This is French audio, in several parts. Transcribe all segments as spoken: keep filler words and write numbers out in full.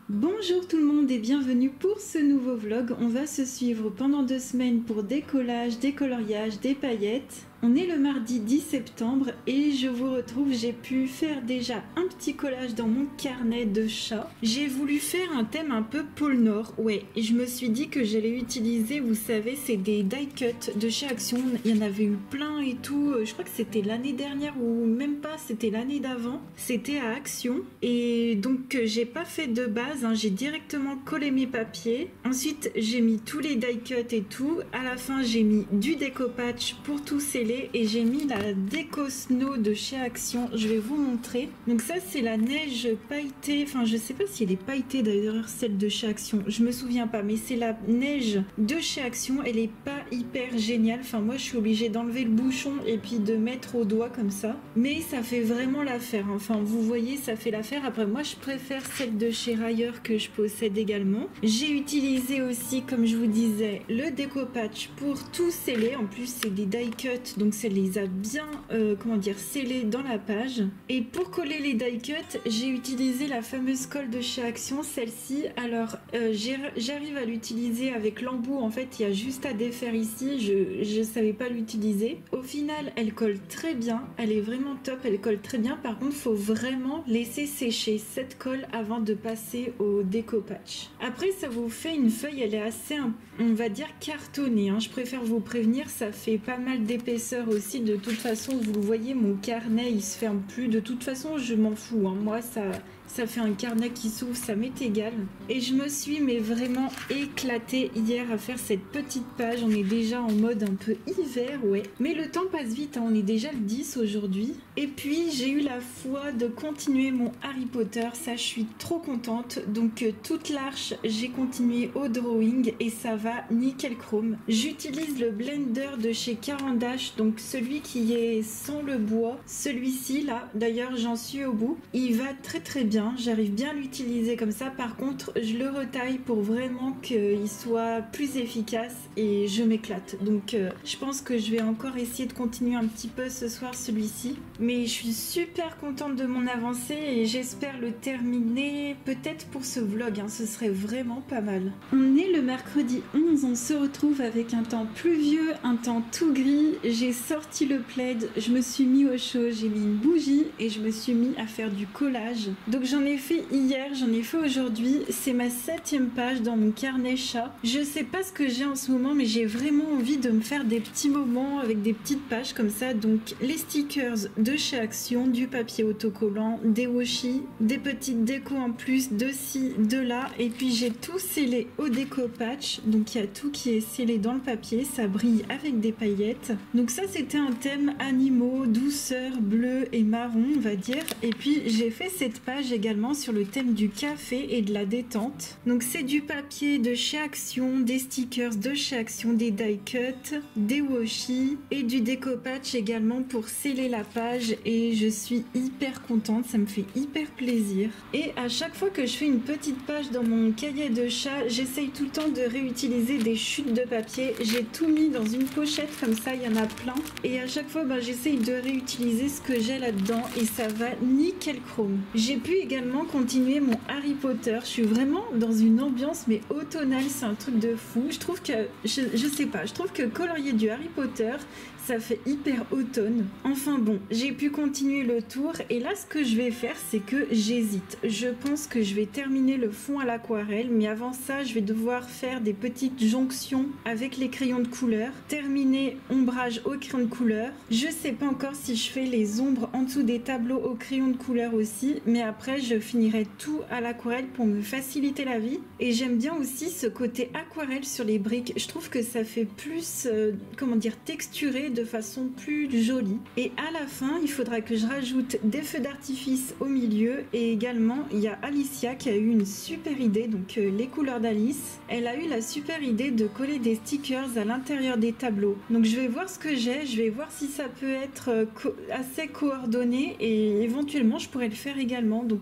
Bonjour tout le monde et bienvenue pour ce nouveau vlog. On va se suivre pendant deux semaines pour des collages, des coloriages, des paillettes. On est le mardi dix septembre et je vous retrouve, j'ai pu faire déjà un petit collage dans mon carnet de chat. J'ai voulu faire un thème un peu pôle Nord, ouais, et je me suis dit que j'allais utiliser, vous savez, c'est des die cut de chez Action. Il y en avait eu plein et tout, je crois que c'était l'année dernière ou même pas, c'était l'année d'avant. C'était à Action et donc j'ai pas fait de base, hein, j'ai directement collé mes papiers. Ensuite j'ai mis tous les die cut et tout. À la fin j'ai mis du découpage pour tout sceller. Et j'ai mis la déco snow de chez Action, je vais vous montrer. Donc ça c'est la neige pailletée, enfin je sais pas si elle est pailletée d'ailleurs celle de chez Action, je me souviens pas, mais c'est la neige de chez Action, elle est pas hyper géniale, enfin moi je suis obligée d'enlever le bouchon et puis de mettre au doigt comme ça, mais ça fait vraiment l'affaire, enfin vous voyez ça fait l'affaire. Après moi je préfère celle de chez Rayer que je possède également. J'ai utilisé aussi comme je vous disais le découpage pour tout sceller, en plus c'est des die cut donc ça les a bien euh, comment dire scellés dans la page. Et pour coller les die cut j'ai utilisé la fameuse colle de chez Action, celle-ci. Alors euh, j'arrive à l'utiliser avec l'embout, en fait il y a juste à défaire ici, je je savais pas l'utiliser. Au final elle colle très bien, elle est vraiment top, elle colle très bien. Par contre faut vraiment laisser sécher cette colle avant de passer au découpage. Après ça vous fait une feuille, elle est assez on va dire cartonnée, hein. Je préfère vous prévenir, ça fait pas mal d'épaisseur aussi. De toute façon vous le voyez, mon carnet il se ferme plus, de toute façon je m'en fous, hein. Moi ça ça fait un carnet qui s'ouvre, ça m'est égal. Et je me suis mais vraiment éclatée hier à faire cette petite page. On est déjà en mode un peu hiver, ouais, mais le temps passe vite, hein. On est déjà le dix aujourd'hui. Et puis j'ai eu la foi de continuer mon Harry Potter, ça je suis trop contente. Donc euh, toute l'arche j'ai continué au drawing et ça va nickel chrome. J'utilise le blender de chez Caran d'Ache, donc celui qui est sans le bois, celui-ci là, d'ailleurs j'en suis au bout, il va très très bien, j'arrive bien à l'utiliser comme ça. Par contre je le retaille pour vraiment qu'il soit plus efficace et je m'éclate, donc euh, je pense que je vais encore essayer de continuer un petit peu ce soir celui-ci, mais je suis super contente de mon avancée et j'espère le terminer peut-être pour ce vlog, hein, ce serait vraiment pas mal. On est le mercredi onze, on se retrouve avec un temps pluvieux, un temps tout gris. J'ai sorti le plaid, je me suis mis au chaud, j'ai mis une bougie et je me suis mis à faire du collage. Donc j'en ai fait hier, j'en ai fait aujourd'hui, c'est ma septième page dans mon carnet chat. Je sais pas ce que j'ai en ce moment, mais j'ai vraiment envie de me faire des petits moments avec des petites pages comme ça. Donc les stickers de chez Action, du papier autocollant, des washi, des petites décos en plus de ci, de là, et puis j'ai tout scellé au découpage, donc il y a tout qui est scellé dans le papier, ça brille avec des paillettes. Donc ça c'était un thème animaux, douceur, bleu et marron on va dire. Et puis j'ai fait cette page également sur le thème du café et de la détente. Donc c'est du papier de chez Action, des stickers de chez Action, des die cut, des washi et du découpage également pour sceller la page, et je suis hyper contente, ça me fait hyper plaisir. Et à chaque fois que je fais une petite page dans mon cahier de chat, j'essaye tout le temps de réutiliser des chutes de papier. J'ai tout mis dans une pochette comme ça, il y en a plein, et à chaque fois ben, j'essaye de réutiliser ce que j'ai là-dedans et ça va nickel chrome. J'ai pu également continuer mon Harry Potter, je suis vraiment dans une ambiance mais automnale, c'est un truc de fou. Je trouve que, je, je sais pas, je trouve que colorier du Harry Potter ça fait hyper automne. Enfin bon, j'ai pu continuer le tour et là ce que je vais faire c'est que j'hésite. Je pense que je vais terminer le fond à l'aquarelle, mais avant ça je vais devoir faire des petites jonctions avec les crayons de couleur, terminer ombrage au crayon de couleur. Je sais pas encore si je fais les ombres en dessous des tableaux au crayon de couleur aussi, mais après je finirai tout à l'aquarelle pour me faciliter la vie. Et j'aime bien aussi ce côté aquarelle sur les briques, je trouve que ça fait plus euh, comment dire texturé, de façon plus jolie. Et à la fin il faudra que je rajoute des feux d'artifice au milieu, et également il y a Alicia qui a eu une super idée, donc euh, les couleurs d'Alice, elle a eu la super idée de coller des stickers à l'intérieur des tableaux. Donc je vais voir ce que j'ai, je vais voir si ça peut être euh, co assez coordonné et éventuellement je pourrais le faire également. Donc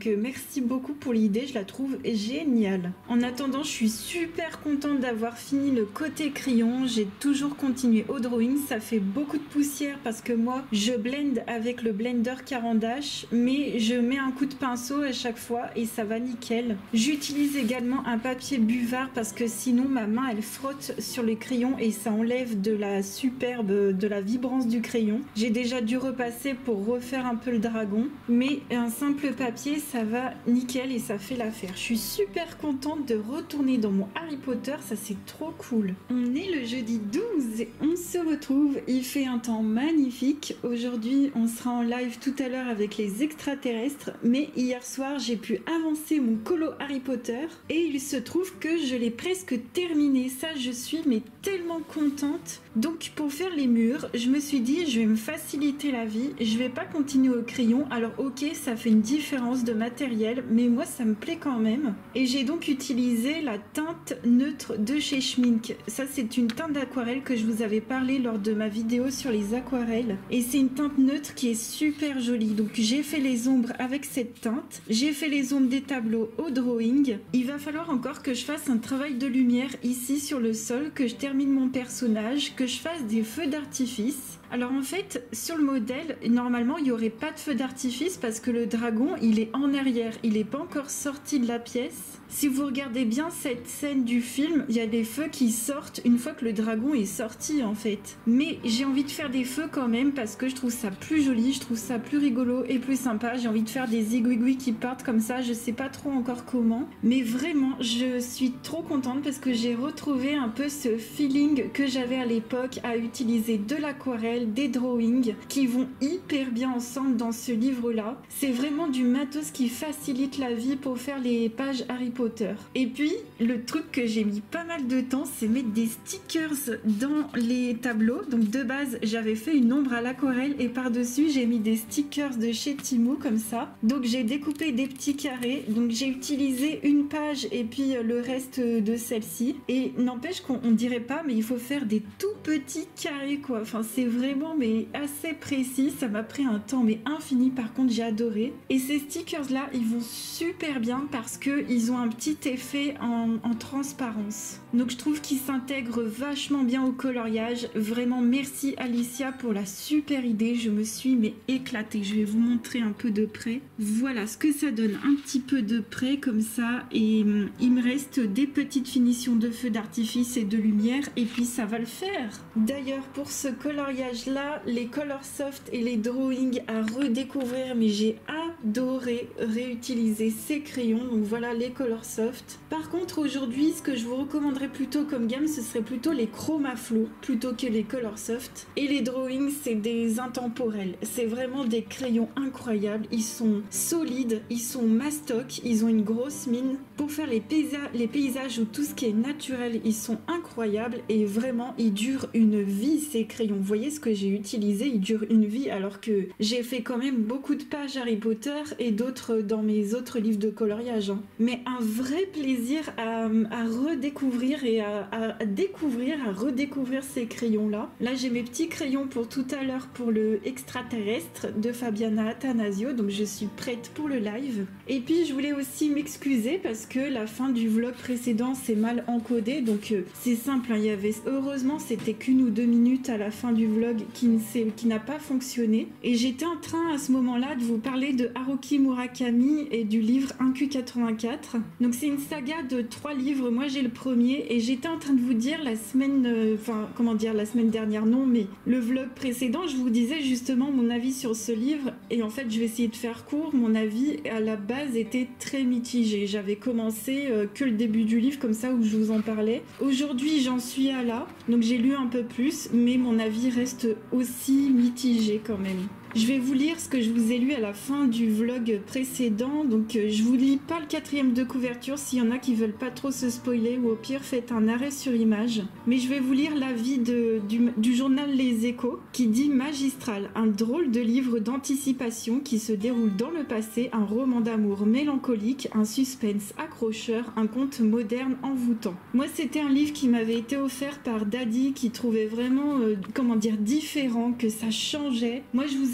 Donc euh, merci beaucoup pour l'idée, je la trouve géniale. En attendant, je suis super contente d'avoir fini le côté crayon. J'ai toujours continué au drawing. Ça fait beaucoup de poussière parce que moi, je blende avec le blender Caran d'Ache, mais je mets un coup de pinceau à chaque fois et ça va nickel. J'utilise également un papier buvard parce que sinon ma main elle frotte sur les crayons et ça enlève de la superbe, de la vibrance du crayon. J'ai déjà dû repasser pour refaire un peu le dragon, mais un simple papier ça va nickel et ça fait l'affaire. Je suis super contente de retourner dans mon Harry Potter, ça c'est trop cool. On est le jeudi douze et on se retrouve, il fait un temps magnifique. Aujourd'hui on sera en live tout à l'heure avec les extraterrestres, mais hier soir j'ai pu avancer mon colo Harry Potter et il se trouve que je l'ai presque terminé. Ça je suis mais tellement contente. Donc pour faire les murs, je me suis dit je vais me faciliter la vie, je vais pas continuer au crayon. Alors ok, ça fait une différence de matériel, mais moi ça me plaît quand même. Et j'ai donc utilisé la teinte neutre de chez Schmincke. Ça c'est une teinte d'aquarelle que je vous avais parlé lors de ma vidéo sur les aquarelles. Et c'est une teinte neutre qui est super jolie. Donc j'ai fait les ombres avec cette teinte. J'ai fait les ombres des tableaux au drawing. Il va falloir encore que je fasse un travail de lumière ici sur le sol, que je termine mon personnage, que je fasse des feux d'artifice. Alors en fait, sur le modèle, normalement, il n'y aurait pas de feu d'artifice parce que le dragon, il est en arrière. Il n'est pas encore sorti de la pièce. Si vous regardez bien cette scène du film, il y a des feux qui sortent une fois que le dragon est sorti en fait. Mais j'ai envie de faire des feux quand même parce que je trouve ça plus joli, je trouve ça plus rigolo et plus sympa. J'ai envie de faire des zigouigouis qui partent comme ça, je sais pas trop encore comment. Mais vraiment, je suis trop contente parce que j'ai retrouvé un peu ce feeling que j'avais à l'époque à utiliser de l'aquarelle, des drawings qui vont hyper bien ensemble dans ce livre-là. C'est vraiment du matos qui facilite la vie pour faire les pages Harry Potter. Et puis, le truc que j'ai mis pas mal de temps, c'est mettre des stickers dans les tableaux. Donc de base, j'avais fait une ombre à l'aquarelle et par-dessus, j'ai mis des stickers de chez Timo comme ça. Donc j'ai découpé des petits carrés. Donc j'ai utilisé une page et puis le reste de celle-ci. Et n'empêche qu'on on dirait pas, mais il faut faire des tout petits carrés quoi. Enfin, c'est vraiment mais assez précis. Ça m'a pris un temps mais infini. Par contre, j'ai adoré. Et ces stickers-là, ils vont super bien parce que ils ont un petit effet en, en transparence. Donc je trouve qu'ils s'intègrent vachement bien au coloriage. Vraiment merci Alicia pour la super idée. Je me suis mais éclatée. Je vais vous montrer un peu de près. Voilà ce que ça donne un petit peu de près comme ça. Et hum, il me reste des petites finitions de feux d'artifice et de lumière. Et puis ça va le faire. D'ailleurs pour ce coloriage là, les color soft et les drawings à redécouvrir. Mais j'ai adoré réutiliser ces crayons. Donc voilà les color soft. Par contre aujourd'hui ce que je vous recommanderais plutôt comme gamme ce serait plutôt les chroma flow plutôt que les color soft et les drawings c'est des intemporels, c'est vraiment des crayons incroyables, ils sont solides, ils sont mastoc, ils ont une grosse mine pour faire les, paysa les paysages ou tout ce qui est naturel, ils sont incroyables et vraiment ils durent une vie ces crayons. Vous voyez ce que j'ai utilisé, ils durent une vie alors que j'ai fait quand même beaucoup de pages Harry Potter et d'autres dans mes autres livres de coloriage hein. Mais un vrai plaisir à, à redécouvrir et à, à découvrir, à redécouvrir ces crayons-là. Là, j'ai mes petits crayons pour tout à l'heure pour le extraterrestre de Fabiana Attanasio, donc je suis prête pour le live. Et puis, je voulais aussi m'excuser parce que la fin du vlog précédent s'est mal encodé, donc euh, c'est simple, hein, il y avait, heureusement, c'était qu'une ou deux minutes à la fin du vlog qui, ne qui n'a pas fonctionné. Et j'étais en train à ce moment-là de vous parler de Haruki Murakami et du livre un Q quatre-vingt-quatre. Donc c'est une saga de trois livres, moi j'ai le premier et j'étais en train de vous dire la semaine, euh, enfin comment dire, la semaine dernière non, mais le vlog précédent, je vous disais justement mon avis sur ce livre et en fait je vais essayer de faire court, mon avis à la base était très mitigé. J'avais commencé euh, que le début du livre comme ça où je vous en parlais. Aujourd'hui j'en suis à là, donc j'ai lu un peu plus, mais mon avis reste aussi mitigé quand même. Je vais vous lire ce que je vous ai lu à la fin du vlog précédent. Donc euh, je vous lis pas le quatrième de couverture s'il y en a qui veulent pas trop se spoiler ou au pire faites un arrêt sur image. Mais je vais vous lire l'avis du, du journal Les Échos qui dit magistral, un drôle de livre d'anticipation qui se déroule dans le passé, un roman d'amour mélancolique, un suspense accrocheur, un conte moderne envoûtant. Moi c'était un livre qui m'avait été offert par Daddy qui trouvait vraiment, euh, comment dire, différent, que ça changeait. Moi je vous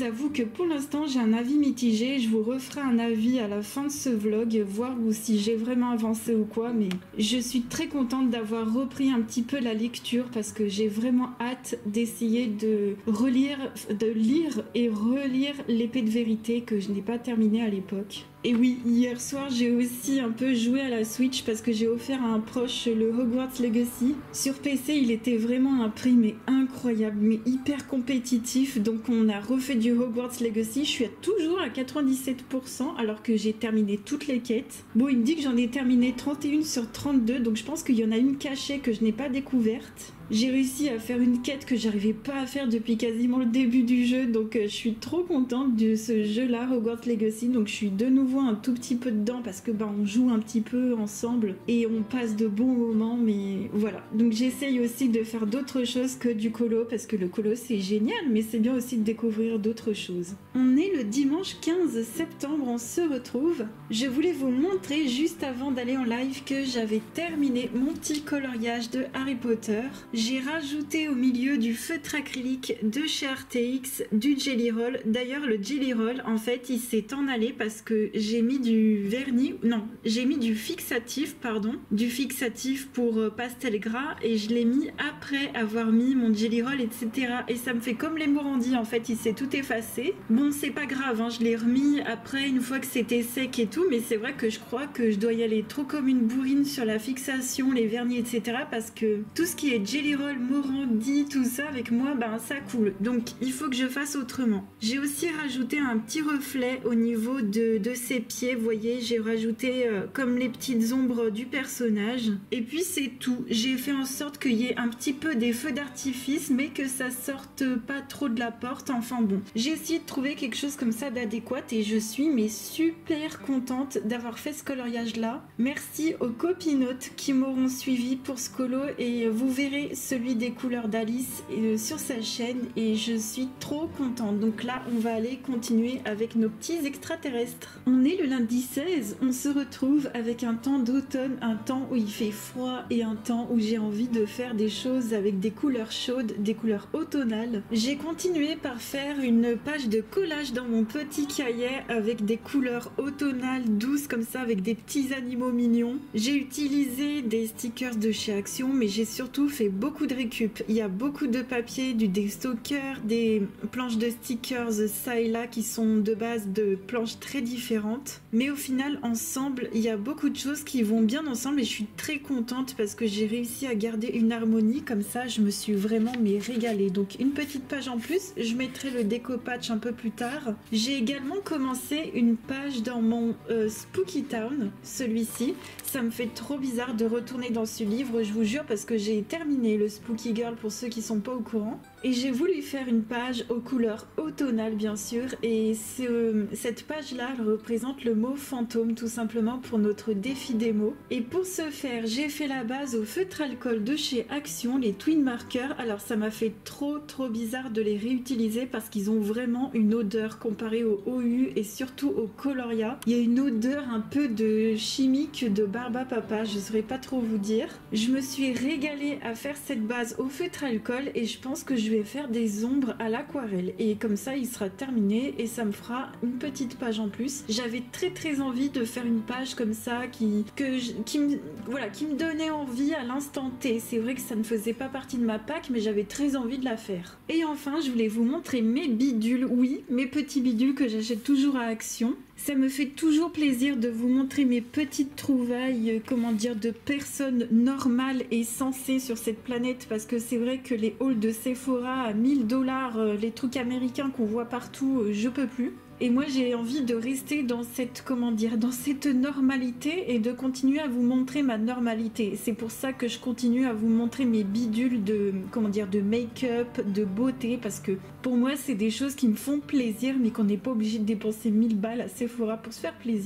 j'avoue que pour l'instant j'ai un avis mitigé, je vous referai un avis à la fin de ce vlog, voir ou si j'ai vraiment avancé ou quoi, mais je suis très contente d'avoir repris un petit peu la lecture parce que j'ai vraiment hâte d'essayer de relire, de lire et relire l'épée de vérité que je n'ai pas terminé à l'époque. Et oui, hier soir j'ai aussi un peu joué à la Switch parce que j'ai offert à un proche le Hogwarts Legacy. Sur P C il était vraiment un prix mais incroyable, mais hyper compétitif, donc on a refait du Hogwarts Legacy. Je suis à toujours à quatre-vingt-dix-sept pour cent alors que j'ai terminé toutes les quêtes. Bon, il me dit que j'en ai terminé trente et une sur trente-deux, donc je pense qu'il y en a une cachée que je n'ai pas découverte. J'ai réussi à faire une quête que j'arrivais pas à faire depuis quasiment le début du jeu, donc euh, je suis trop contente de ce jeu-là, Hogwarts Legacy. Donc je suis de nouveau un tout petit peu dedans parce que bah, on joue un petit peu ensemble et on passe de bons moments, mais voilà. Donc j'essaye aussi de faire d'autres choses que du colo parce que le colo c'est génial, mais c'est bien aussi de découvrir d'autres choses. On est le dimanche quinze septembre, on se retrouve. Je voulais vous montrer juste avant d'aller en live que j'avais terminé mon petit coloriage de Harry Potter. J'ai rajouté au milieu du feutre acrylique de chez R T X, du Jelly Roll. D'ailleurs, le Jelly Roll, en fait, il s'est en allé parce que j'ai mis du vernis, non, j'ai mis du fixatif, pardon, du fixatif pour pastel gras et je l'ai mis après avoir mis mon Jelly Roll, et cetera. Et ça me fait comme les Morandis, en fait, il s'est tout effacé. Bon, c'est pas grave, hein, je l'ai remis après une fois que c'était sec et tout, mais c'est vrai que je crois que je dois y aller trop comme une bourrine sur la fixation, les vernis, et cetera. Parce que tout ce qui est Jelly Roll, Morandi, tout ça avec moi, ben ça coule. Donc il faut que je fasse autrement. J'ai aussi rajouté un petit reflet au niveau de, de ses pieds. Vous voyez, j'ai rajouté euh, comme les petites ombres du personnage. Et puis c'est tout. J'ai fait en sorte qu'il y ait un petit peu des feux d'artifice, mais que ça sorte pas trop de la porte. Enfin bon, j'ai essayé de trouver quelque chose comme ça d'adéquat et je suis mais super contente d'avoir fait ce coloriage là. Merci aux copinotes qui m'auront suivi pour ce colo et vous verrez celui des couleurs d'Alice euh, sur sa chaîne et je suis trop contente. Donc là on va aller continuer avec nos petits extraterrestres. On est le lundi seize, on se retrouve avec un temps d'automne, un temps où il fait froid et un temps où j'ai envie de faire des choses avec des couleurs chaudes, des couleurs automnales. J'ai continué par faire une page de collage dans mon petit cahier avec des couleurs automnales douces comme ça, avec des petits animaux mignons. J'ai utilisé des stickers de chez Action, mais j'ai surtout fait beaucoup de récup. Il y a beaucoup de papier, du destocker, des planches de stickers ça et là qui sont de base de planches très différentes. Mais au final, ensemble, il y a beaucoup de choses qui vont bien ensemble et je suis très contente parce que j'ai réussi à garder une harmonie comme ça. Je me suis vraiment mais régalée. Donc une petite page en plus, je mettrai le découpage un peu plus tard. J'ai également commencé une page dans mon euh, Spooky Town, celui-ci. Ça me fait trop bizarre de retourner dans ce livre, je vous jure, parce que j'ai terminé le Spooky Girl pour ceux qui sont pas au courant. Et j'ai voulu faire une page aux couleurs automnales bien sûr, et ce, cette page là elle représente le mot fantôme tout simplement pour notre défi démo. Et pour ce faire j'ai fait la base au feutre alcool de chez Action, les Twin Markers. Alors ça m'a fait trop trop bizarre de les réutiliser parce qu'ils ont vraiment une odeur comparée au O U et surtout au Coloria. Il y a une odeur un peu de chimique de barba papa, je saurais pas trop vous dire. Je me suis régalée à faire cette base au feutre alcool et je pense que je je vais faire des ombres à l'aquarelle et comme ça il sera terminé et ça me fera une petite page en plus. J'avais très très envie de faire une page comme ça qui, que je, qui, me, voilà, qui me donnait envie à l'instant T. C'est vrai que ça ne faisait pas partie de ma pack mais j'avais très envie de la faire. Et enfin je voulais vous montrer mes bidules, oui mes petits bidules que j'achète toujours à Action. Ça me fait toujours plaisir de vous montrer mes petites trouvailles, euh, comment dire, de personnes normales et sensées sur cette planète parce que c'est vrai que les hauls de Sephora à mille dollars, euh, les trucs américains qu'on voit partout, euh, je peux plus. Et moi j'ai envie de rester dans cette, comment dire, dans cette normalité et de continuer à vous montrer ma normalité. C'est pour ça que je continue à vous montrer mes bidules de, comment dire, de make-up, de beauté, parce que pour moi c'est des choses qui me font plaisir mais qu'on n'est pas obligé de dépenser mille balles à Sephora pour se faire plaisir.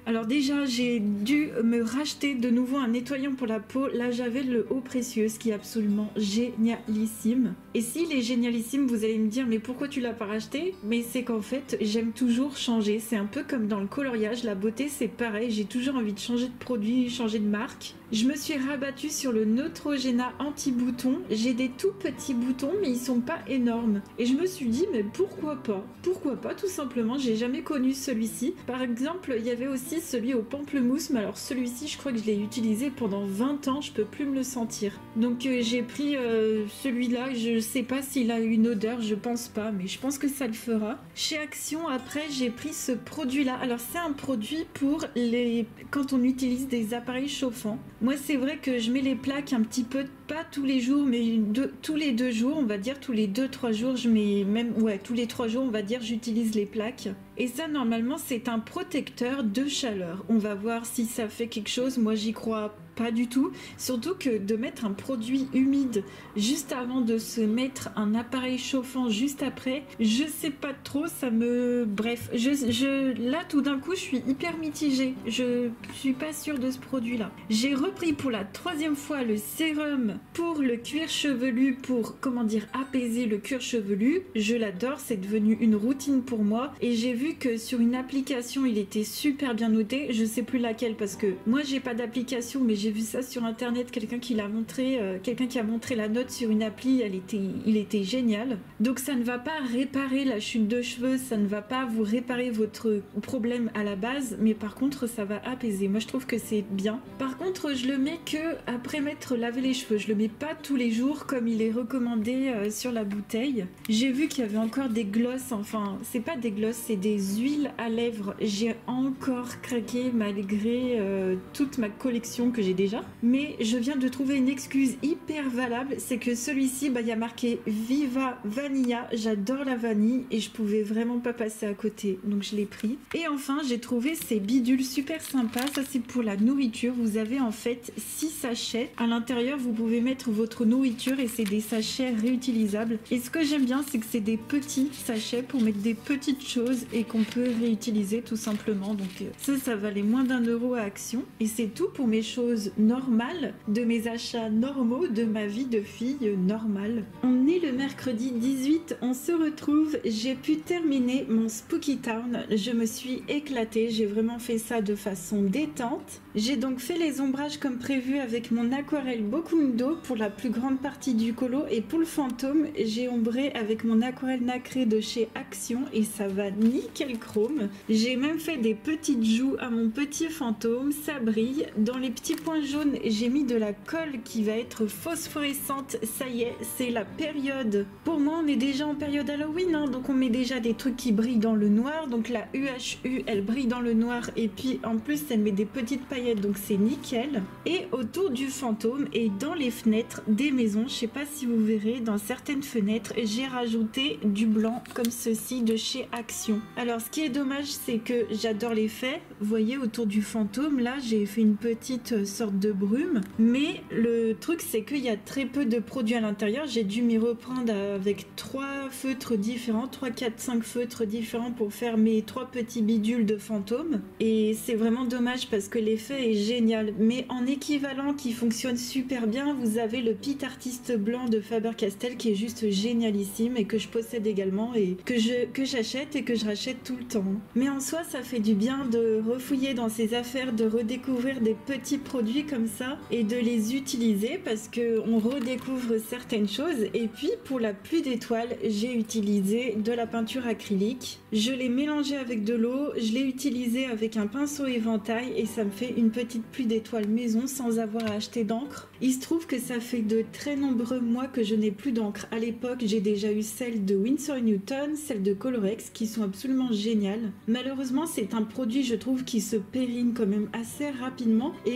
Alors déjà, j'ai dû me racheter de nouveau un nettoyant pour la peau. Là, j'avais le Eau Précieuse qui est absolument génialissime. Et s'il est génialissime, vous allez me dire, mais pourquoi tu l'as pas racheté? Mais c'est qu'en fait, j'aime toujours changer. C'est un peu comme dans le coloriage, la beauté, c'est pareil. J'ai toujours envie de changer de produit, changer de marque. Je me suis rabattue sur le Neutrogena anti-bouton. J'ai des tout petits boutons, mais ils sont pas énormes. Et je me suis dit, mais pourquoi pas? Pourquoi pas, tout simplement. J'ai jamais connu celui-ci. Par exemple, il y avait aussi celui au pamplemousse, mais alors celui-ci, je crois que je l'ai utilisé pendant vingt ans, je peux plus me le sentir. Donc euh, j'ai pris euh, celui-là, je sais pas s'il a une odeur, je pense pas, mais je pense que ça le fera. Chez Action, après, j'ai pris ce produit-là. Alors c'est un produit pour les quand on utilise des appareils chauffants. Moi, c'est vrai que je mets les plaques un petit peu, pas tous les jours, mais deux, tous les deux jours, on va dire, tous les deux, trois jours, je mets même, ouais, tous les trois jours, on va dire, j'utilise les plaques. Et ça, normalement, c'est un protecteur de chaleur. On va voir si ça fait quelque chose. Moi, j'y crois pas du tout. Surtout que de mettre un produit humide juste avant de se mettre un appareil chauffant juste après, je sais pas trop, ça me... Bref, je, je... là, tout d'un coup, je suis hyper mitigée. Je suis pas sûre de ce produit-là. J'ai repris pour la troisième fois le sérum pour le cuir chevelu, pour, comment dire, apaiser le cuir chevelu. Je l'adore, c'est devenu une routine pour moi. Et j'ai vu que sur une application, il était super bien noté. Je sais plus laquelle parce que moi, j'ai pas d'application, mais j'ai vu ça sur internet, quelqu'un qui l'a montré, euh, quelqu'un qui a montré la note sur une appli, elle était, il était génial. Donc ça ne va pas réparer la chute de cheveux, ça ne va pas vous réparer votre problème à la base, mais par contre ça va apaiser. Moi je trouve que c'est bien. Par contre je le mets que après m'être lavé les cheveux, je le mets pas tous les jours comme il est recommandé euh, sur la bouteille. J'ai vu qu'il y avait encore des glosses, enfin c'est pas des glosses, c'est des huiles à lèvres. J'ai encore craqué malgré euh, toute ma collection que j'ai déjà, mais je viens de trouver une excuse hyper valable, c'est que celui-ci, bah, il y a marqué Viva Vanilla, j'adore la vanille et je pouvais vraiment pas passer à côté, donc je l'ai pris. Et enfin, j'ai trouvé ces bidules super sympas, ça c'est pour la nourriture, vous avez en fait six sachets, à l'intérieur vous pouvez mettre votre nourriture et c'est des sachets réutilisables. Et ce que j'aime bien, c'est que c'est des petits sachets pour mettre des petites choses et qu'on peut réutiliser tout simplement, donc ça, ça valait moins d'un euro à Action. Et c'est tout pour mes choses normales, de mes achats normaux, de ma vie de fille normale. On est le mercredi dix-huit, on se retrouve, j'ai pu terminer mon Spooky Town, je me suis éclatée, j'ai vraiment fait ça de façon détente. J'ai donc fait les ombrages comme prévu avec mon aquarelle Bokundo pour la plus grande partie du colo, et pour le fantôme, j'ai ombré avec mon aquarelle nacrée de chez Action et ça va nickel chrome. J'ai même fait des petites joues à mon petit fantôme, ça brille. Dans les petits points jaunes, j'ai mis de la colle qui va être phosphorescente. Ça y est, c'est la période. Pour moi, on est déjà en période Halloween, hein, donc on met déjà des trucs qui brillent dans le noir. Donc la U H U, elle brille dans le noir et puis en plus, elle met des petites paillettes, donc c'est nickel. Et autour du fantôme et dans les fenêtres des maisons, je sais pas si vous verrez, dans certaines fenêtres, j'ai rajouté du blanc comme ceci de chez Action. Alors, ce qui est dommage, c'est que j'adore l'effet. Vous voyez, autour du fantôme, là, j'ai fait une petite sorte de brume, mais le truc c'est qu'il y a très peu de produits à l'intérieur. J'ai dû m'y reprendre avec trois feutres différents, trois, quatre, cinq feutres différents pour faire mes trois petits bidules de fantôme, et c'est vraiment dommage parce que l'effet est génial. Mais en équivalent qui fonctionne super bien, vous avez le Pit Artiste blanc de Faber-Castell qui est juste génialissime et que je possède également et que je que j'achète et que je rachète tout le temps. Mais en soi ça fait du bien de refouiller dans ces affaires, de redécouvrir des petits produits comme ça et de les utiliser parce que on redécouvre certaines choses. Et puis pour la pluie d'étoiles, j'ai utilisé de la peinture acrylique, je l'ai mélangé avec de l'eau, je l'ai utilisé avec un pinceau éventail et ça me fait une petite pluie d'étoiles maison sans avoir à acheter d'encre. Il se trouve que ça fait de très nombreux mois que je n'ai plus d'encre. À l'époque, j'ai déjà eu celle de Winsor et Newton, celle de Colorex qui sont absolument géniales. Malheureusement, c'est un produit, je trouve, qui se périme quand même assez rapidement et moi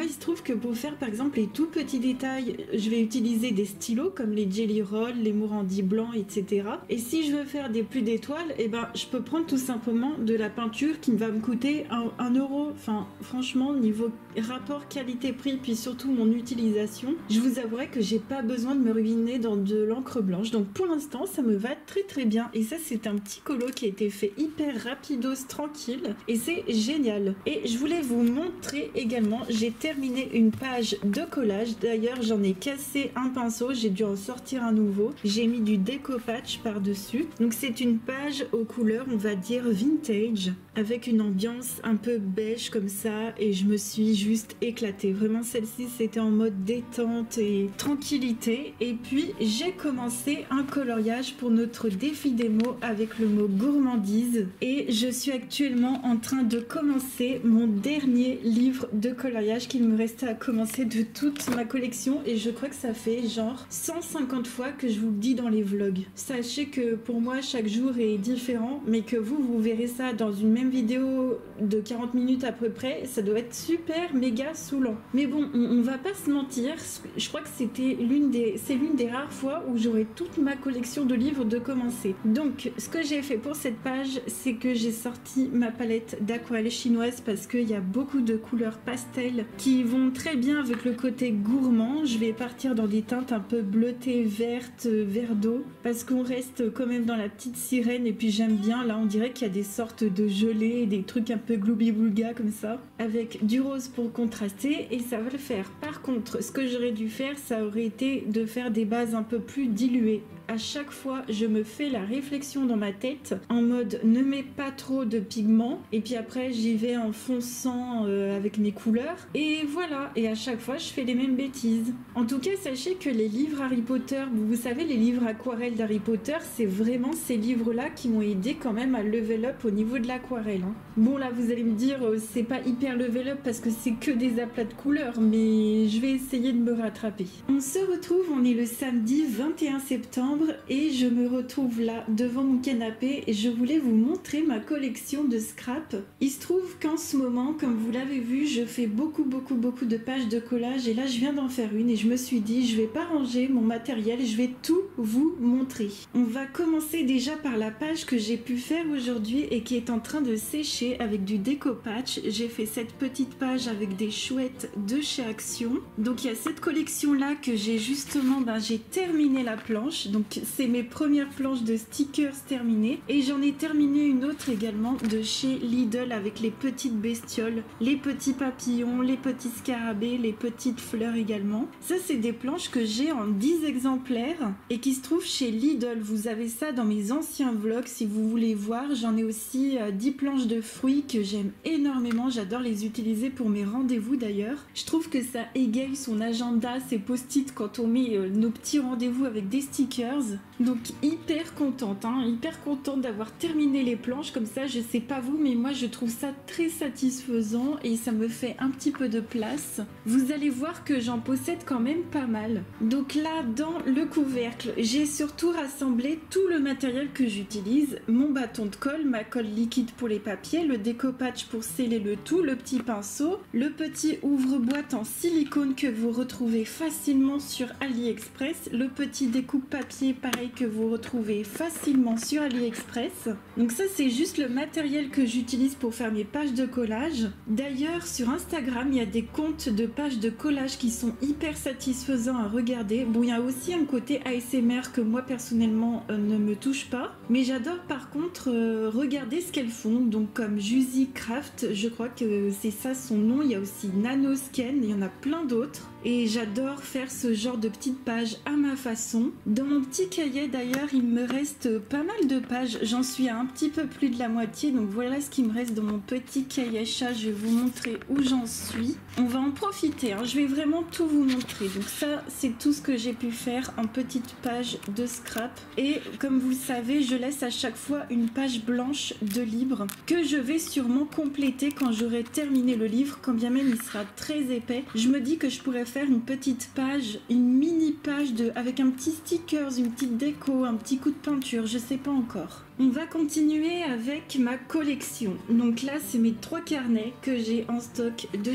il se trouve que pour faire par exemple les tout petits détails, je vais utiliser des stylos comme les Jelly Roll, les Morandi blancs, et cetera. Et si je veux faire des pluies d'étoiles, et ben je peux prendre tout simplement de la peinture qui va me coûter un, un euro. Enfin, franchement, niveau rapport qualité-prix, puis surtout mon utilisation, je vous avouerai que j'ai pas besoin de me ruiner dans de l'encre blanche. Donc pour l'instant, ça me va très très bien. Et ça, c'est un petit colo qui a été fait hyper rapidos, tranquille. Et c'est génial. Et je voulais vous montrer également, j'ai terminé une page de collage. D'ailleurs, j'en ai cassé un pinceau, j'ai dû en sortir un nouveau. J'ai mis du découpage par-dessus. Donc c'est une page aux couleurs, on va dire vintage, avec une ambiance un peu beige comme ça. Et je me suis juste éclatée. Vraiment, celle-ci, c'était en mode détente et tranquillité. Et puis, j'ai commencé un coloriage pour notre défi démo avec le mot gourmandise. Et je suis actuellement en train de commencer mon dernier livre de coloriage qu'il me restait à commencer de toute ma collection. Et je crois que ça fait genre cent cinquante fois que je vous le dis dans les vlogs. Sachez que pour moi, chaque jour est différent, mais que vous, vous verrez ça dans une même vidéo de quarante minutes à peu près. Ça doit être super méga saoulant. Mais bon, on, on va pas se mentir. Je crois que c'était l'une des, c'est l'une des rares fois où j'aurai toute ma collection de livres de commencer. Donc, ce que j'ai fait pour cette page, c'est que j'ai sorti ma palette d'aquarelle chinoise parce qu'il y a beaucoup de couleurs pastel qui vont très bien avec le côté gourmand. Je vais partir dans des teintes un peu bleutées, vertes, vert d'eau, parce qu'on reste quand même dans la petite sirène. Et puis j'aime bien, là on dirait qu'il y a des sortes de gelées, des trucs un peu gloubi-boulga comme ça, avec du rose pour contraster, et ça va le faire. Par contre, ce que j'aurais dû faire, ça aurait été de faire des bases un peu plus diluées. À chaque fois, je me fais la réflexion dans ma tête en mode ne mets pas trop de pigments, et puis après j'y vais en fonçant euh, avec mes couleurs, et voilà. Et à chaque fois je fais les mêmes bêtises. En tout cas, sachez que les livres Harry Potter, vous savez, les livres aquarelles d'Harry Potter, c'est vraiment ces livres là qui m'ont aidé quand même à level up au niveau de l'aquarelle, hein. Bon, là vous allez me dire euh, c'est pas hyper level up parce que c'est que des aplats de couleurs, mais je vais essayer de me rattraper. On se retrouve, on est le samedi vingt et un septembre, et je me retrouve là devant mon canapé et je voulais vous montrer ma collection de scrap. Il se trouve qu'en ce moment, comme vous l'avez vu, je fais beaucoup beaucoup beaucoup de pages de collage, et là je viens d'en faire une et je me suis dit je vais pas ranger mon matériel, je vais tout vous montrer. On va commencer déjà par la page que j'ai pu faire aujourd'hui et qui est en train de sécher avec du déco-patch. J'ai fait cette petite page avec des chouettes de chez Action. Donc il y a cette collection là que j'ai justement, ben, j'ai terminé la planche, donc c'est mes premières planches de stickers terminées, et j'en ai terminé une autre également de chez Lidl avec les petites bestioles, les petits papillons, les petits scarabées, les petites fleurs également. Ça, c'est des planches que j'ai en dix exemplaires et qui se trouvent chez Lidl. Vous avez ça dans mes anciens vlogs si vous voulez voir. J'en ai aussi euh, dix planches de fruits que j'aime énormément, j'adore les utiliser pour mes rendez-vous d'ailleurs. Je trouve que ça égaye son agenda, ses post-it quand on met euh, nos petits rendez-vous avec des stickers. Donc hyper contente, hein, hyper contente d'avoir terminé les planches comme ça. Je sais pas vous, mais moi je trouve ça très satisfaisant et ça me fait un petit peu de place. Vous allez voir que j'en possède quand même pas mal. Donc là, dans le couvercle, j'ai surtout rassemblé tout le matériel que j'utilise. Mon bâton de colle, ma colle liquide pour les papiers, le découpage pour sceller le tout, le petit pinceau, le petit ouvre-boîte en silicone que vous retrouvez facilement sur AliExpress, le petit découpe papier pareil que vous retrouvez facilement sur AliExpress. Donc ça, c'est juste le matériel que j'utilise pour faire mes pages de collage. D'ailleurs, sur Instagram, il y a des comptes de pages de collage qui sont hyper satisfaisants à regarder. Bon, il y a aussi un côté A S M R que moi personnellement euh, ne me touche pas, mais j'adore par contre euh, regarder ce qu'elles font. Donc comme Juicy Craft, je crois que c'est ça son nom. Il y a aussi Nanoscan, il y en a plein d'autres. Et j'adore faire ce genre de petites pages à ma façon. Dans mon petit cahier d'ailleurs, il me reste pas mal de pages. J'en suis à un petit peu plus de la moitié. Donc voilà ce qui me reste dans mon petit cahier chat. Je vais vous montrer où j'en suis. On va en profiter, hein. Je vais vraiment tout vous montrer. Donc ça, c'est tout ce que j'ai pu faire en petites pages de scrap. Et comme vous le savez, je laisse à chaque fois une page blanche de libre que je vais sûrement compléter quand j'aurai terminé le livre, quand bien même il sera très épais. Je me dis que je pourrais faire une petite page, une mini page de, avec un petit stickers, une petite déco, un petit coup de peinture, je sais pas encore. On va continuer avec ma collection. Donc là, c'est mes trois carnets que j'ai en stock de chez Action.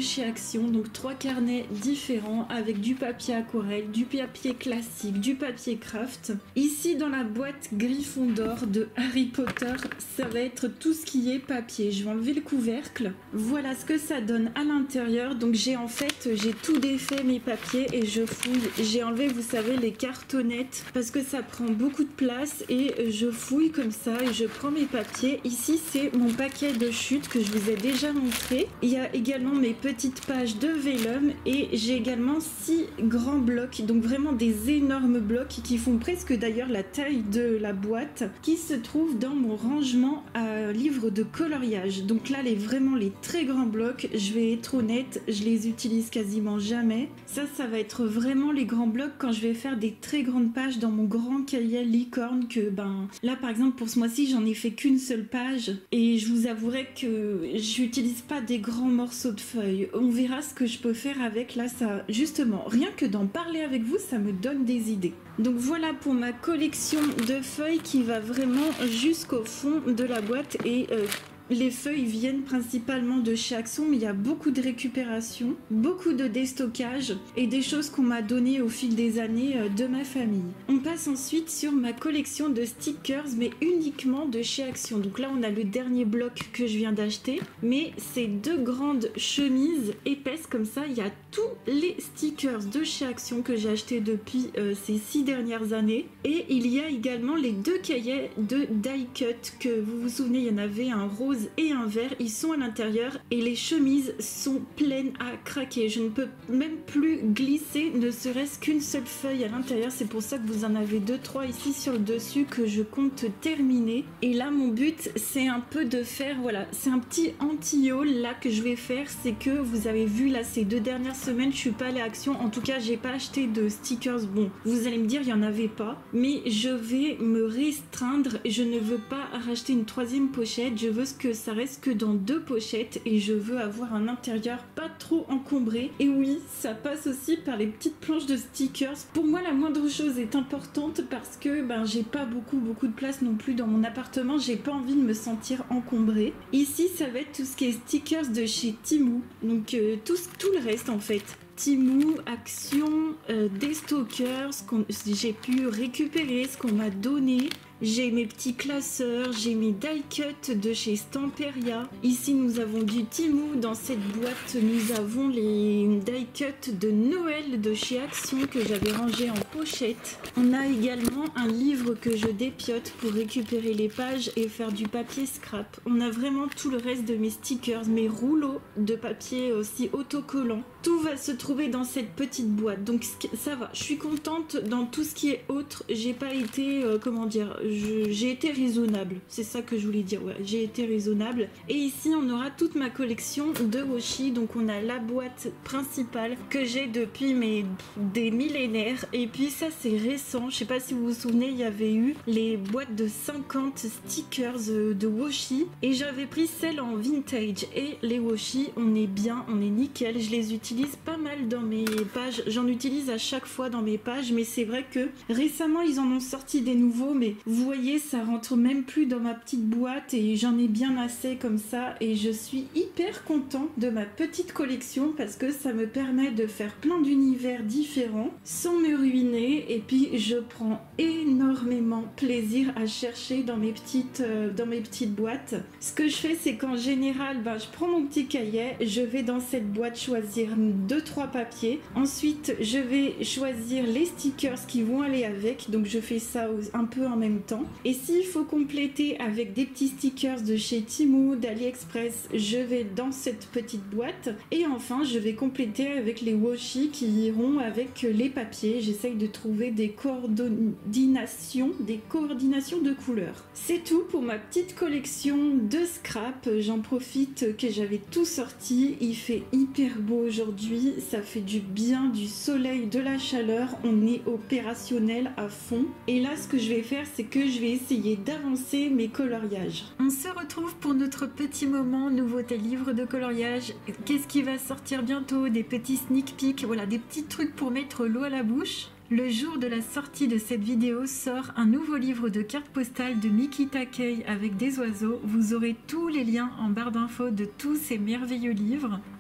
collection, donc trois carnets différents avec du papier aquarelle, du papier classique, du papier craft. Ici dans la boîte Gryffondor de Harry Potter, ça va être tout ce qui est papier. Je vais enlever le couvercle. Voilà ce que ça donne à l'intérieur. Donc j'ai en fait, j'ai tout défait mes papiers et je fouille. J'ai enlevé, vous savez, les cartonnettes parce que ça prend beaucoup de place et je fouille comme ça et je prends mes papiers. Ici c'est mon paquet de chute que je vous ai déjà montré. Il y a également mes petites pages de vélum et j'ai également six grands blocs, donc vraiment des énormes blocs qui font presque d'ailleurs la taille de la boîte, qui se trouvent dans mon rangement à livres de coloriage. Donc là les vraiment les très grands blocs, je vais être honnête, je les utilise quasiment jamais. Ça ça va être vraiment les grands blocs quand je vais faire des très grandes pages dans mon grand cahier licorne, que ben là par exemple pour ce mois-ci j'en ai fait qu'une seule page et je vous avouerai que j'utilise pas des grands morceaux de feuilles. On verra ce que je peux faire avec. Là ça justement, rien que d'en parler avec vous ça me donne des idées. Donc voilà pour ma collection de feuilles qui va vraiment jusqu'au fond de la boîte et euh, les feuilles viennent principalement de chez Action, mais il y a beaucoup de récupération, beaucoup de déstockage et des choses qu'on m'a données au fil des années de ma famille. On passe ensuite sur ma collection de stickers, mais uniquement de chez Action. Donc là, on a le dernier bloc que je viens d'acheter, mais c'est deux grandes chemises épaisses comme ça. Il y a tous les stickers de chez Action que j'ai achetés depuis euh, ces six dernières années. Et il y a également les deux cahiers de die cut que vous vous souvenez, il y en avait un rose et un vert, ils sont à l'intérieur et les chemises sont pleines à craquer. Je ne peux même plus glisser ne serait-ce qu'une seule feuille à l'intérieur. C'est pour ça que vous en avez deux trois ici sur le dessus que je compte terminer. Et là mon but c'est un peu de faire, voilà, c'est un petit anti-haul là que je vais faire. C'est que vous avez vu là ces deux dernières semaines je suis pas allée à Action, en tout cas j'ai pas acheté de stickers. Bon, vous allez me dire il y en avait pas, mais je vais me restreindre et je ne veux pas racheter une troisième pochette. Je veux que ça reste que dans deux pochettes et je veux avoir un intérieur pas trop encombré. Et oui, ça passe aussi par les petites planches de stickers. Pour moi la moindre chose est importante parce que ben j'ai pas beaucoup beaucoup de place non plus dans mon appartement, j'ai pas envie de me sentir encombrée. Ici ça va être tout ce qui est stickers de chez Temu, donc euh, tout, tout le reste en fait. Temu, Action, euh, des stockers, ce qu'on j'ai pu récupérer, ce qu'on m'a donné. J'ai mes petits classeurs, j'ai mes die cut de chez Stamperia. Ici nous avons du Temu. Dans cette boîte nous avons les die cut de Noël de chez Action que j'avais rangé en pochette. On a également un livre que je dépiote pour récupérer les pages et faire du papier scrap. On a vraiment tout le reste de mes stickers, mes rouleaux de papier aussi autocollants. Tout va se trouver dans cette petite boîte, donc ça va. Je suis contente dans tout ce qui est autre. J'ai pas été, euh, comment dire, j'ai été raisonnable. C'est ça que je voulais dire, ouais, j'ai été raisonnable. Et ici, on aura toute ma collection de washi. Donc on a la boîte principale que j'ai depuis mes, des millénaires. Et puis ça, c'est récent. Je sais pas si vous vous souvenez, il y avait eu les boîtes de cinquante stickers de washi. Et j'avais pris celle en vintage. Et les washi, on est bien, on est nickel. Je les utilise pas mal dans mes pages, j'en utilise à chaque fois dans mes pages, mais c'est vrai que récemment ils en ont sorti des nouveaux, mais vous voyez ça rentre même plus dans ma petite boîte et j'en ai bien assez comme ça et je suis hyper content de ma petite collection parce que ça me permet de faire plein d'univers différents sans me ruiner et puis je prends énormément plaisir à chercher dans mes petites, euh, dans mes petites boîtes. Ce que je fais c'est qu'en général ben, je prends mon petit cahier, je vais dans cette boîte choisir deux trois papiers, ensuite je vais choisir les stickers qui vont aller avec, donc je fais ça un peu en même temps. Et s'il faut compléter avec des petits stickers de chez Temu, d'AliExpress, je vais dans cette petite boîte et enfin je vais compléter avec les washi qui iront avec les papiers. J'essaye de trouver des coordinations des coordinations de couleurs. C'est tout pour ma petite collection de scrap. J'en profite que j'avais tout sorti, il fait hyper beau aujourd'hui, ça fait du bien, du soleil, de la chaleur, on est opérationnel à fond. Et là ce que je vais faire c'est que je vais essayer d'avancer mes coloriages. On se retrouve pour notre petit moment nouveauté livre de coloriage. Qu'est-ce qui va sortir bientôt? Des petits sneak peeks, voilà, des petits trucs pour mettre l'eau à la bouche. Le jour de la sortie de cette vidéo sort un nouveau livre de cartes postales de Miki Takei avec des oiseaux. Vous aurez tous les liens en barre d'infos de tous ces merveilleux livres.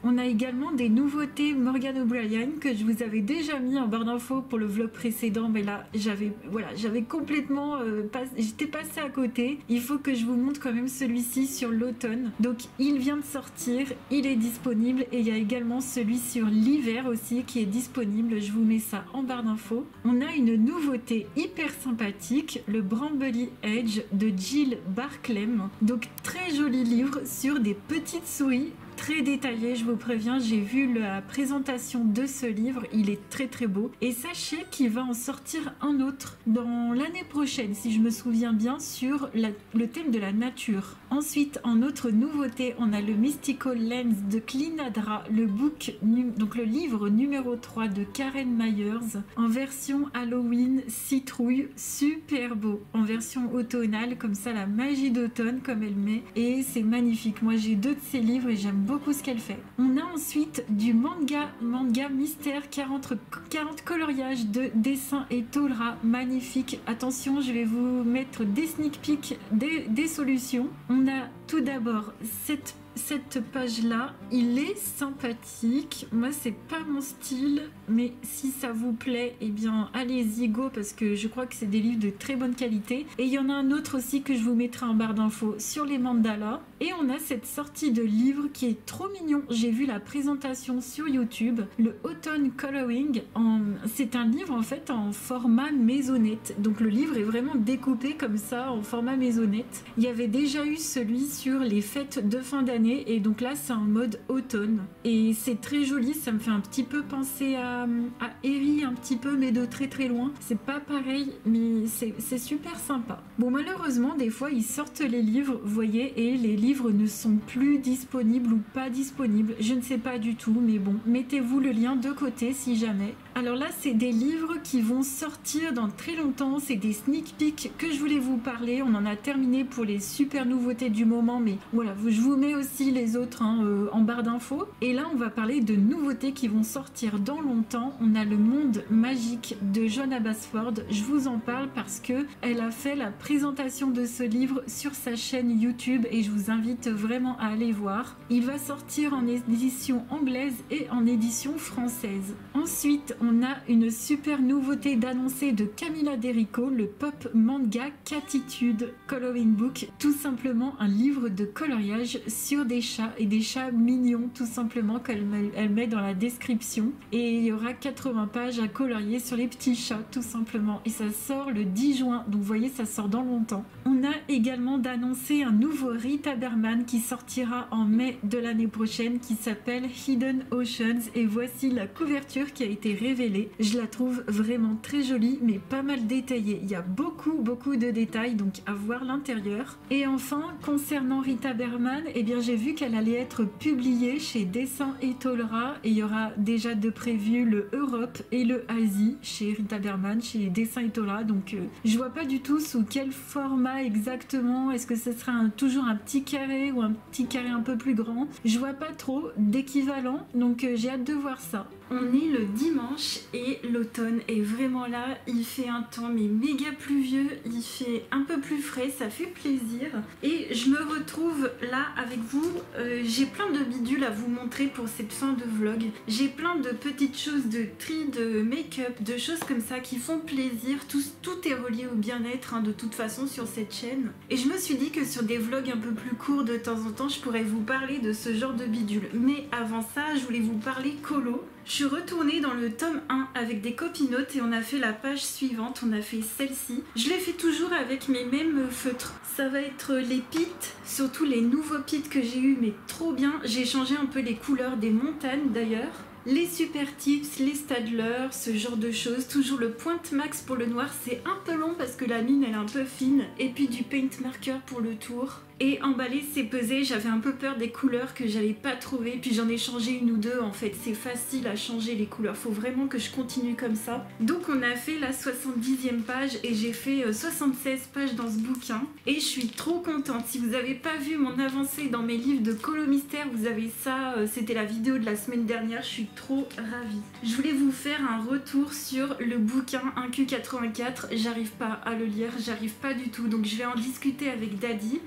On a également des nouveautés Morgan O'Brien que je vous avais déjà mis en barre d'infos pour le vlog précédent, mais là j'avais voilà, j'avais complètement euh, pas, j'étais passée à côté. Il faut que je vous montre quand même celui-ci sur l'automne. Donc il vient de sortir, il est disponible et il y a également celui sur l'hiver aussi qui est disponible. Je vous mets ça en barre d'infos. On a une nouveauté hyper sympathique, le Bramble Edge de Jill Barclay. Donc très joli livre sur des petites souris, très détaillé, je vous préviens, j'ai vu la présentation de ce livre, il est très très beau. Et sachez qu'il va en sortir un autre dans l'année prochaine, si je me souviens bien, sur la, le thème de la nature. Ensuite, en autre nouveauté, on a le Mystical Lens de Clinadra, le book, donc le livre numéro trois de Karen Myers, en version Halloween citrouille, super beau, en version automnale, comme ça la magie d'automne comme elle met, et c'est magnifique. Moi j'ai deux de ces livres et j'aime beaucoup ce qu'elle fait. On a ensuite du manga, manga mystère, quarante, quarante coloriages de dessins et Tolra, magnifique. Attention, je vais vous mettre des sneak peeks, des, des solutions. On a tout d'abord cette Cette page-là, il est sympathique. Moi, c'est pas mon style, mais si ça vous plaît, eh bien, allez-y, go, parce que je crois que c'est des livres de très bonne qualité. Et il y en a un autre aussi que je vous mettrai en barre d'infos sur les mandalas. Et on a cette sortie de livre qui est trop mignon. J'ai vu la présentation sur YouTube, le Autumn Coloring. En... C'est un livre en fait en format maisonnette. Donc le livre est vraiment découpé comme ça en format maisonnette. Il y avait déjà eu celui sur les fêtes de fin d'année. Et donc là c'est en mode automne et c'est très joli, ça me fait un petit peu penser à, à Eri un petit peu, mais de très très loin. C'est pas pareil, mais c'est super sympa. Bon, malheureusement des fois ils sortent les livres, vous voyez, et les livres ne sont plus disponibles ou pas disponibles, je ne sais pas du tout, mais bon, mettez-vous le lien de côté si jamais. Alors là c'est des livres qui vont sortir dans très longtemps, c'est des sneak peeks que je voulais vous parler. On en a terminé pour les super nouveautés du moment, mais voilà, je vous mets aussi les autres hein, euh, en barre d'infos. Et là on va parler de nouveautés qui vont sortir dans longtemps. On a le monde magique de Johanna Basford. Je vous en parle parce que elle a fait la présentation de ce livre sur sa chaîne YouTube et je vous invite vraiment à aller voir. Il va sortir en édition anglaise et en édition française. Ensuite on a une super nouveauté d'annoncer de Camilla Derico, le pop manga Catitude Coloring Book, tout simplement un livre de coloriage sur des chats et des chats mignons tout simplement qu'elle elle met dans la description, et il y aura quatre-vingts pages à colorier sur les petits chats tout simplement, et ça sort le dix juin, donc vous voyez ça sort dans longtemps. On a également d'annoncer un nouveau Rita Berman qui sortira en mai de l'année prochaine qui s'appelle Hidden Oceans, et voici la couverture qui a été révélée. Je la trouve vraiment très jolie mais pas mal détaillée, il y a beaucoup beaucoup de détails, donc à voir l'intérieur. Et enfin concernant Rita Berman, eh bien j'ai vu qu'elle allait être publiée chez Dessin et Tolra, et il y aura déjà de prévu le Europe et le Asie chez Rita Berman, chez Dessin et Tolra, donc euh, je vois pas du tout sous quel format exactement. Est-ce que ce sera un, toujours un petit carré ou un petit carré un peu plus grand? Je vois pas trop d'équivalent, donc euh, j'ai hâte de voir ça. On est le dimanche et l'automne est vraiment là, il fait un temps mais méga pluvieux, il fait un peu plus frais, ça fait plaisir. Et je me retrouve là avec vous, euh, j'ai plein de bidules à vous montrer pour cette fin de vlog. J'ai plein de petites choses de tri, de make-up, de choses comme ça qui font plaisir, tout, tout est relié au bien-être hein, de toute façon sur cette chaîne. Et je me suis dit que sur des vlogs un peu plus courts de temps en temps, je pourrais vous parler de ce genre de bidules. Mais avant ça, je voulais vous parler colo. Je suis retournée dans le tome un avec des copinotes et on a fait la page suivante, on a fait celle-ci. Je l'ai fait toujours avec mes mêmes feutres. Ça va être les pits, surtout les nouveaux pits que j'ai eu, mais trop bien. J'ai changé un peu les couleurs des montagnes d'ailleurs. Les super tips, les Stadler, ce genre de choses. Toujours le point max pour le noir, c'est un peu long parce que la mine elle est un peu fine. Et puis du paint marker pour le tour. Et emballer c'est pesé, j'avais un peu peur des couleurs que j'allais pas trouver, puis j'en ai changé une ou deux en fait, c'est facile à changer les couleurs, faut vraiment que je continue comme ça. Donc on a fait la soixante-dixième page et j'ai fait soixante-seize pages dans ce bouquin et je suis trop contente. Si vous n'avez pas vu mon avancée dans mes livres de colo mystère, vous avez ça, c'était la vidéo de la semaine dernière, je suis trop ravie. Je voulais vous faire un retour sur le bouquin un Q quatre-vingt-quatre, j'arrive pas à le lire, j'arrive pas du tout, donc je vais en discuter avec Daddy pour qu'il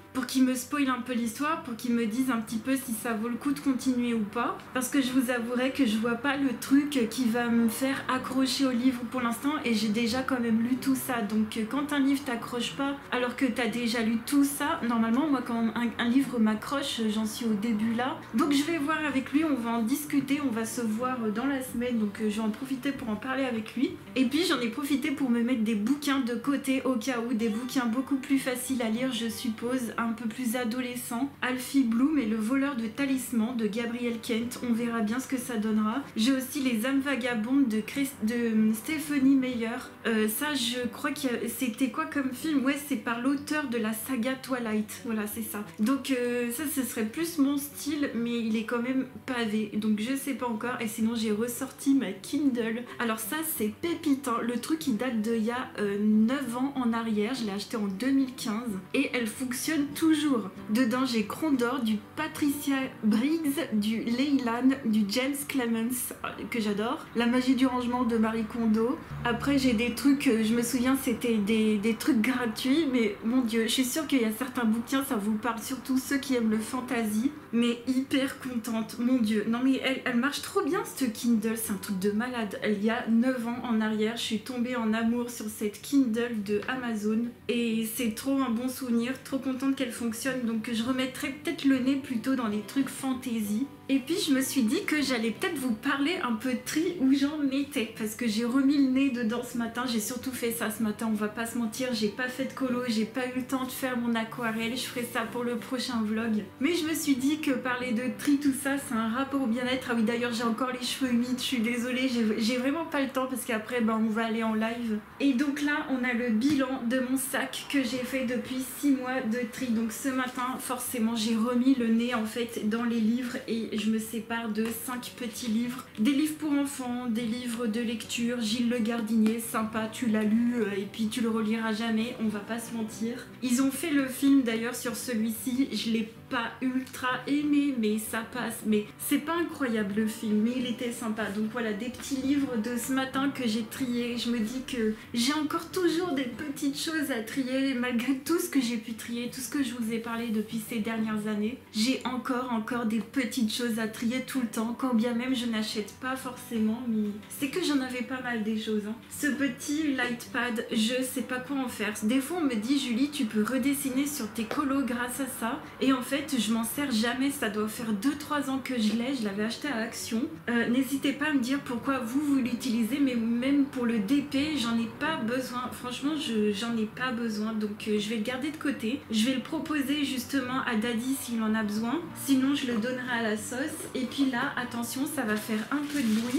me spoil un peu l'histoire pour qu'il me dise un petit peu si ça vaut le coup de continuer ou pas. Parce que je vous avouerai que je vois pas le truc qui va me faire accrocher au livre pour l'instant, et j'ai déjà quand même lu tout ça. Donc quand un livre t'accroche pas alors que t'as déjà lu tout ça, normalement moi quand un, un livre m'accroche, j'en suis au début là. Donc je vais voir avec lui, on va en discuter, on va se voir dans la semaine, donc je vais en profiter pour en parler avec lui. Et puis j'en ai profité pour me mettre des bouquins de côté au cas où, des bouquins beaucoup plus faciles à lire je suppose, un peu plus adolescents. Alfie Bloom et le voleur de talismans de Gabriel Kent, on verra bien ce que ça donnera. J'ai aussi les âmes vagabondes de, Chris, de Stephenie Meyer. Euh, ça je crois que c'était quoi comme film? Ouais, c'est par l'auteur de la saga Twilight, voilà c'est ça. Donc euh, ça ce serait plus mon style, mais il est quand même pavé, donc je sais pas encore. Et sinon j'ai ressorti ma Kindle. Alors ça c'est pépitant, le truc qui date de il y a euh, neuf ans en arrière, je l'ai acheté en deux mille quinze et elle fonctionne toujours. Dedans j'ai Crondor, du Patricia Briggs, du Leyland, du James Clemens que j'adore, La magie du rangement de Marie Kondo. Après j'ai des trucs, je me souviens c'était des, des trucs gratuits, mais mon dieu, je suis sûre qu'il y a certains bouquins, ça vous parle, surtout ceux qui aiment le fantasy, mais hyper contente, mon dieu. Non mais elle, elle marche trop bien cette Kindle, c'est un truc de malade. Il y a neuf ans en arrière, je suis tombée en amour sur cette Kindle de Amazon et c'est trop un bon souvenir, trop contente qu'elle fonctionne, donc je remettrai peut-être le nez plutôt dans les trucs fantasy. Et puis je me suis dit que j'allais peut-être vous parler un peu de tri où j'en étais, parce que j'ai remis le nez dedans ce matin, j'ai surtout fait ça ce matin, on va pas se mentir, j'ai pas fait de colo, j'ai pas eu le temps de faire mon aquarelle, je ferai ça pour le prochain vlog. Mais je me suis dit que parler de tri, tout ça, c'est un rapport au bien-être. Ah oui d'ailleurs j'ai encore les cheveux humides, je suis désolée, j'ai vraiment pas le temps parce qu'après ben, on va aller en live. Et donc là on a le bilan de mon sac que j'ai fait depuis six mois de tri. Donc ce matin forcément j'ai remis le nez en fait dans les livres et je me sépare de cinq petits livres. Des livres pour enfants, des livres de lecture, Gilles Le Gardinier, sympa, tu l'as lu euh, et puis tu le reliras jamais, on va pas se mentir. Ils ont fait le film d'ailleurs sur celui-ci, je l'ai pas ultra aimé mais ça passe, mais c'est pas incroyable le film, mais il était sympa. Donc voilà, des petits livres de ce matin que j'ai triés. Je me dis que j'ai encore toujours des petites choses à trier malgré tout ce que j'ai pu trier, tout ce que je vous ai parlé depuis ces dernières années. J'ai encore encore des petites choses à trier tout le temps, quand bien même je n'achète pas forcément, mais c'est que j'en avais pas mal des choses hein. Ce petit Lightpad, je sais pas quoi en faire. Des fois on me dit Julie tu peux redessiner sur tes colos grâce à ça, et en fait je m'en sers jamais, ça doit faire deux trois ans que je l'ai, je l'avais acheté à Action. Euh, n'hésitez pas à me dire pourquoi vous vous l'utilisez, mais même pour le D P j'en ai pas besoin, franchement je j'en ai pas besoin, donc euh, je vais le garder de côté. Je vais le proposer justement à Daddy s'il en a besoin, sinon je le donnerai à la sauce. Et puis là attention, ça va faire un peu de bruit.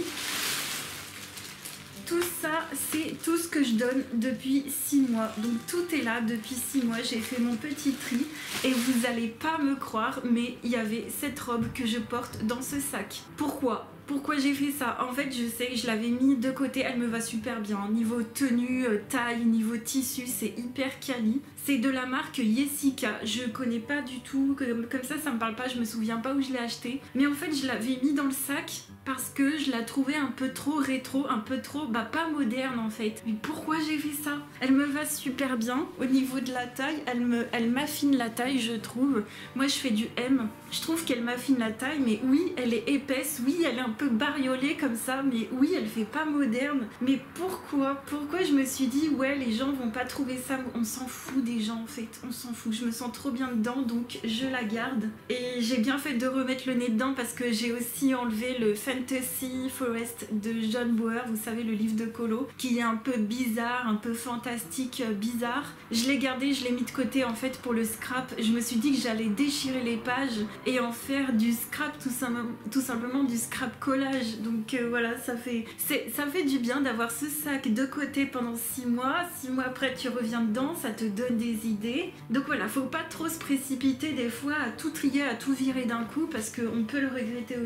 Tout ça, c'est tout ce que je donne depuis six mois. Donc tout est là depuis six mois. J'ai fait mon petit tri et vous allez pas me croire, mais il y avait cette robe que je porte dans ce sac. Pourquoi ? Pourquoi j'ai fait ça? En fait, je sais que je l'avais mis de côté, elle me va super bien. Niveau tenue, taille, niveau tissu, c'est hyper quali. C'est de la marque Jessica. Je connais pas du tout, comme, comme ça, ça me parle pas, je me souviens pas où je l'ai acheté. Mais en fait, je l'avais mis dans le sac parce que je la trouvais un peu trop rétro, un peu trop, bah pas moderne en fait. Mais pourquoi j'ai fait ça? Elle me va super bien. Au niveau de la taille, elle me, elle m'affine la taille, je trouve. Moi, je fais du M. Je trouve qu'elle m'affine la taille, mais oui, elle est épaisse, oui, elle est un peu bariolée comme ça, mais oui, elle fait pas moderne. Mais pourquoi? Pourquoi je me suis dit, ouais, les gens vont pas trouver ça, on s'en fout des gens en fait, on s'en fout. Je me sens trop bien dedans, donc je la garde. Et j'ai bien fait de remettre le nez dedans parce que j'ai aussi enlevé le Fantasy Forest de John Bauer, vous savez, le livre de colo, qui est un peu bizarre, un peu fantastique, bizarre. Je l'ai gardé, je l'ai mis de côté en fait pour le scrap. Je me suis dit que j'allais déchirer les pages et en faire du scrap, tout, sim tout simplement du scrap collage. Donc euh, voilà, ça fait, ça fait du bien d'avoir ce sac de côté pendant six mois. Six mois après, tu reviens dedans, ça te donne des idées. Donc voilà, faut pas trop se précipiter des fois à tout trier, à tout virer d'un coup parce qu'on peut le regretter aussi.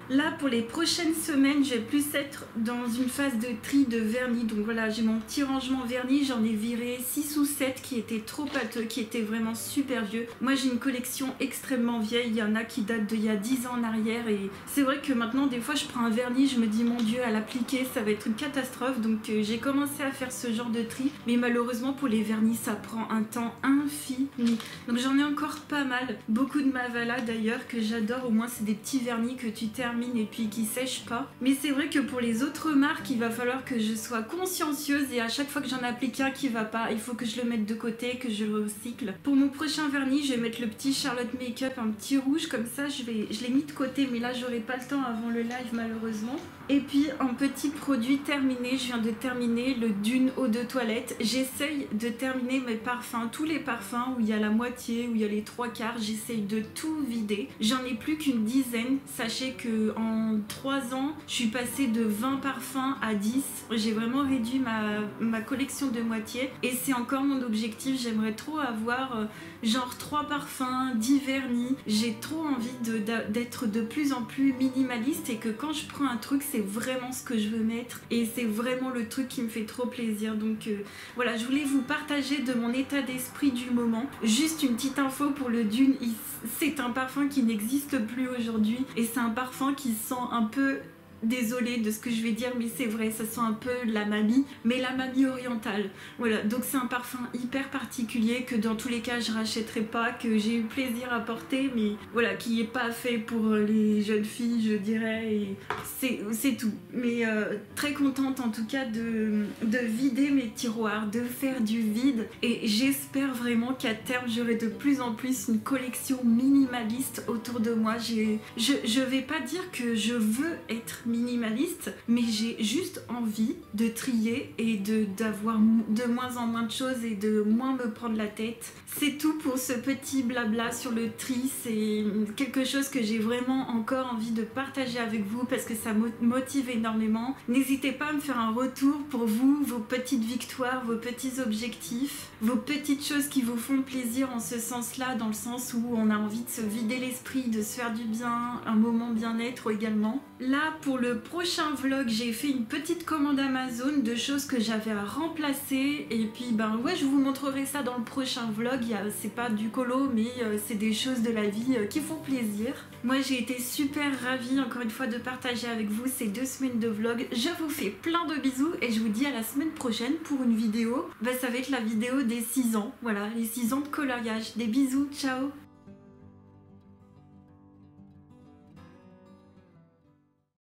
Là, pour les prochaines semaines, je vais plus être dans une phase de tri de vernis. Donc voilà, j'ai mon petit rangement vernis. J'en ai viré six ou sept qui étaient trop pâteux, qui étaient vraiment super vieux. Moi, j'ai une collection extrêmement vieille. Il y en a qui datent d'il y a dix ans en arrière. Et c'est vrai que maintenant, des fois, je prends un vernis, je me dis, mon Dieu, à l'appliquer, ça va être une catastrophe. Donc euh, j'ai commencé à faire ce genre de tri. Mais malheureusement, pour les vernis, ça prend un temps infini. Donc j'en ai encore pas mal. Beaucoup de Mavala d'ailleurs, que j'adore. Au moins, c'est des petits vernis que tu termines et puis qui sèche pas. Mais c'est vrai que pour les autres marques, il va falloir que je sois consciencieuse et à chaque fois que j'en applique un qui va pas, il faut que je le mette de côté, que je le recycle. Pour mon prochain vernis, je vais mettre le petit Charlotte Makeup, un petit rouge comme ça, je vais, je l'ai mis de côté, mais là j'aurai pas le temps avant le live malheureusement. Et puis un petit produit terminé, je viens de terminer le Dune eau de toilette. J'essaye de terminer mes parfums, tous les parfums où il y a la moitié, où il y a les trois quarts, j'essaye de tout vider. J'en ai plus qu'une dizaine. Sachez que en trois ans, je suis passée de vingt parfums à dix. J'ai vraiment réduit ma, ma collection de moitié et c'est encore mon objectif. J'aimerais trop avoir euh, genre trois parfums, dix vernis. J'ai trop envie d'être de, de, de plus en plus minimaliste et que quand je prends un truc, c'est vraiment ce que je veux mettre et c'est vraiment le truc qui me fait trop plaisir. Donc euh, voilà, je voulais vous partager de mon état d'esprit du moment. Juste une petite info pour le Dune, c'est un parfum qui n'existe plus aujourd'hui et c'est un parfum qui sent un peu... Désolée de ce que je vais dire, mais c'est vrai, ça sent un peu la mamie, mais la mamie orientale. Voilà, donc c'est un parfum hyper particulier que dans tous les cas je rachèterai pas, que j'ai eu plaisir à porter, mais voilà, qui est pas fait pour les jeunes filles, je dirais, et c'est tout. Mais euh, très contente en tout cas de, de vider mes tiroirs, de faire du vide, et j'espère vraiment qu'à terme j'aurai de plus en plus une collection minimaliste autour de moi. Je, je vais pas dire que je veux être minimaliste, mais j'ai juste envie de trier et de d'avoir de moins en moins de choses et de moins me prendre la tête. C'est tout pour ce petit blabla sur le tri. C'est quelque chose que j'ai vraiment encore envie de partager avec vous parce que ça me motive énormément. N'hésitez pas à me faire un retour pour vous, vos petites victoires, vos petits objectifs, vos petites choses qui vous font plaisir en ce sens-là, dans le sens où on a envie de se vider l'esprit, de se faire du bien, un moment bien-être également. Là, pour le prochain vlog, j'ai fait une petite commande Amazon de choses que j'avais à remplacer et puis ben ouais, je vous montrerai ça dans le prochain vlog. C'est pas du colo, mais euh, c'est des choses de la vie euh, qui font plaisir. Moi, j'ai été super ravie encore une fois de partager avec vous ces deux semaines de vlog. Je vous fais plein de bisous et je vous dis à la semaine prochaine pour une vidéo. Ben, ça va être la vidéo des six ans. Voilà, les six ans de coloriage. Des bisous, ciao!